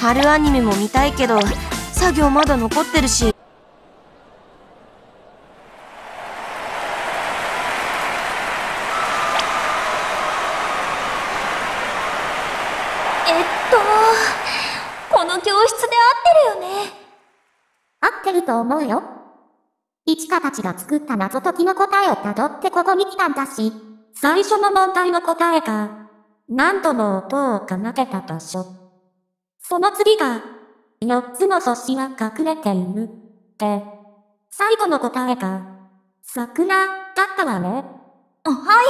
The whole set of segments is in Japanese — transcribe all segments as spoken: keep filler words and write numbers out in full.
春アニメも見たいけど作業まだ残ってるし。 えっとこの教室で合ってるよね。 合ってると思うよ。いちかたちが作った謎解きの答えをたどってここに来たんだし、最初の問題の答えが何度も音を奏でた場所。その次がよっつの星は隠れているで、最後の答えが桜だったわね。 はい。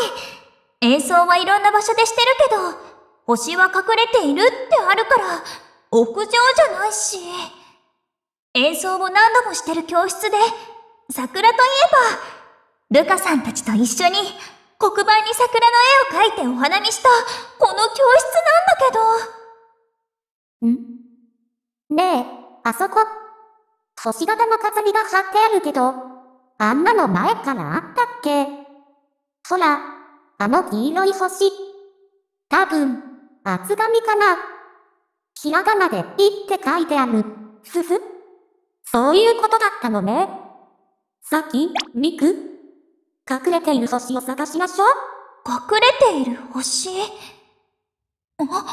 演奏はいろんな場所でしてるけど、星は隠れているってあるから屋上じゃないし。演奏を何度もしてる教室で、桜といえばルカさんたちと一緒に黒板に桜の絵を描いてお花見したこの教室なんだけど。 んねえ、あそこ星型の飾りが貼ってあるけど、あんなの前からあったっけ？ほら、あの黄色い星。多分厚紙かな。ひらがなで「い」って書いてある。ふふ。そういうことだったのね。さっき、ミク、隠れている星を探しましょう。 隠れている星。あ、そっか。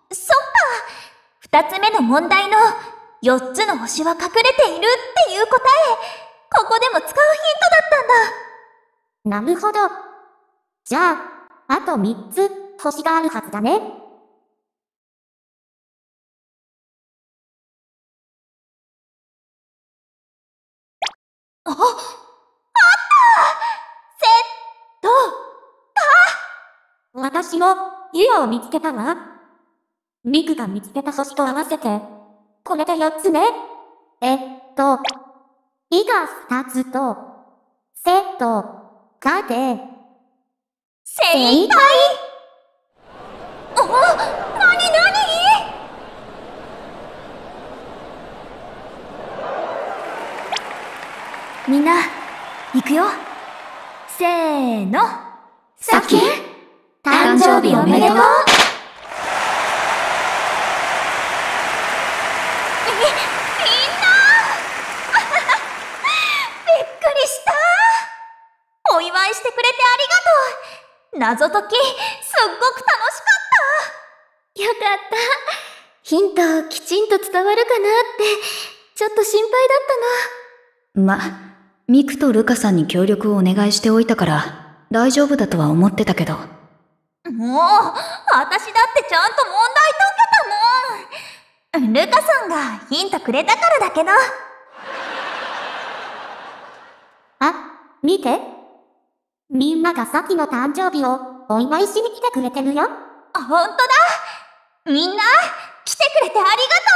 二つ目の問題のよっつの星は隠れているっていう答え、ここでも使うヒントだったんだ。 なるほど。じゃあ、あとみっつ星があるはずだね。 あ、あったセットた私も、イオを見つけたわ。ミクが見つけた星と合わせて、これでよっつね。えっと、イがふたつと、セット、がで、 正解。あ、なになに？みんな、行くよ。せーの。 さき、誕生日おめでとう。 み、みんなびっくりした。お祝いしてくれてありがとう。謎解き、すっごく楽しかった。 よかった。ヒントきちんと伝わるかなってちょっと心配だったの。 ま、ミクとルカさんに協力をお願いしておいたから大丈夫だとは思ってたけど。 もう、私だってちゃんと問題解けたもん。ルカさんがヒントくれたからだけど。 あ、見て。みんながさきの誕生日をお祝いしに来てくれてるよ。 あ、ほんとだ。みんな、来てくれてありがとう。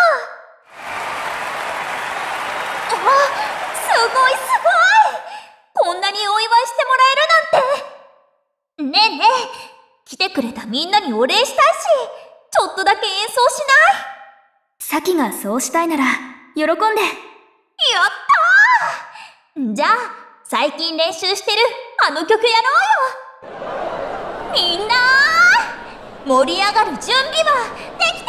あ、すごいすごい。こんなにお祝いしてもらえるなんて。ねえねえ、来てくれたみんなにお礼したいし、ちょっとだけ演奏しない？ サキがそうしたいなら喜んで。やったー。じゃあ最近練習してるあの曲やろうよ。みんなー、盛り上がる準備はできて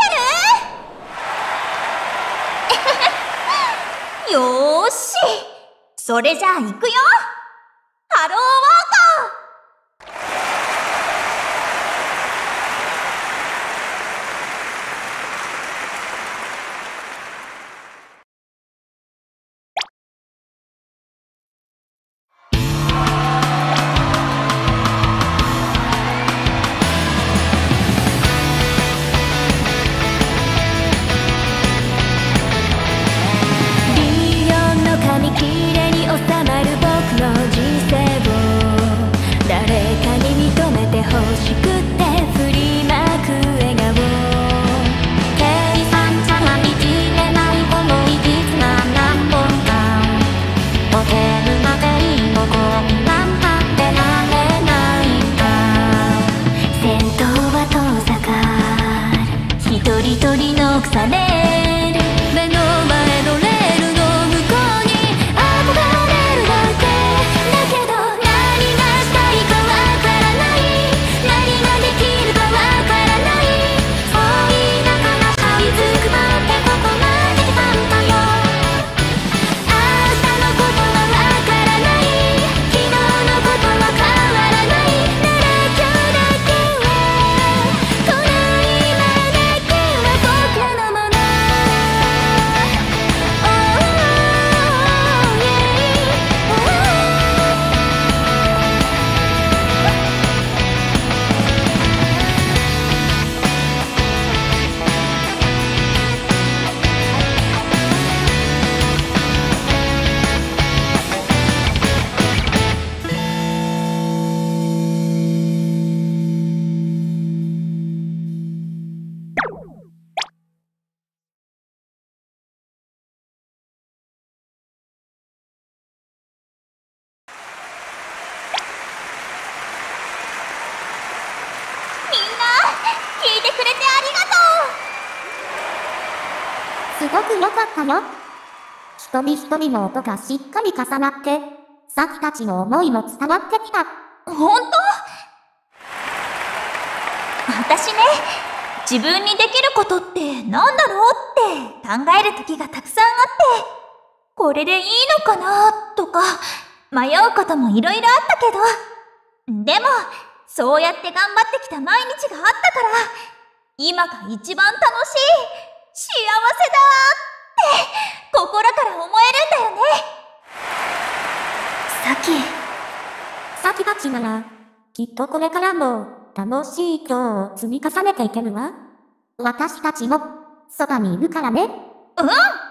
る？よーし、それじゃあ行くよ。ハローワーカー。 こすごく良かったよ。一人一人の音がしっかり重なって、サキたちの思いも伝わってきた。 ほんと？私ね、自分にできることってなんだろうって考える時がたくさんあって、これでいいのかなとか迷うこともいろいろあったけど、でもそうやって頑張ってきた毎日があったから、今が一番楽しい、幸せだって心から思えるんだよね。 サキ、 サキたちなら、きっとこれからも楽しい今日を積み重ねていけるわ。私たちもそばにいるからね。 うん。みんな、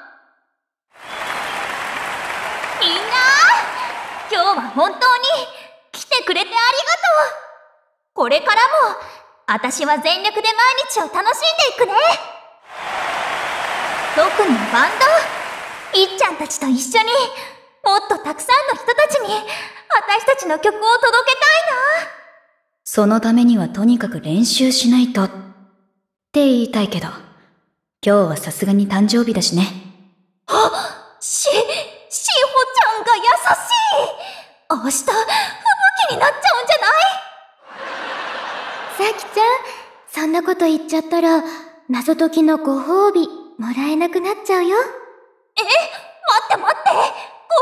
今日は本当に来てくれてありがとう。これからも私は全力で毎日を楽しんでいくね。特にバンド、いっちゃんたちと一緒にもっとたくさんの人たちに私たちの曲を届けたいな。 そのためにはとにかく練習しないとって言いたいけど、今日はさすがに誕生日だしね。 あ、し、しほちゃんが優しい。明日、吹雪になっちゃうんじゃない？ サキちゃん、そんなこと言っちゃったら、謎解きのご褒美、もらえなくなっちゃうよ。 え、待って待って、ご褒美が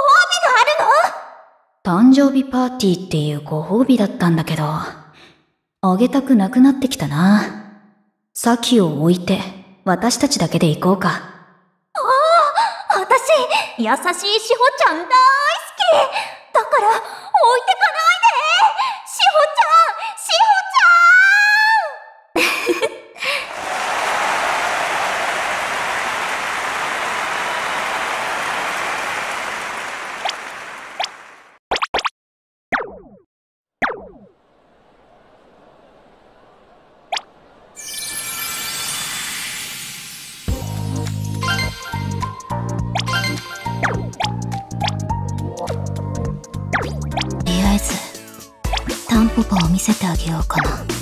あるの？ 誕生日パーティーっていうご褒美だったんだけど、あげたくなくなってきたな。サキを置いて、私たちだけで行こうか。 ああ、私、優しいしほちゃん大好き。だから、置いてかないで。しほちゃん、しほちゃんとりあえずタンポポを見せてあげようかな。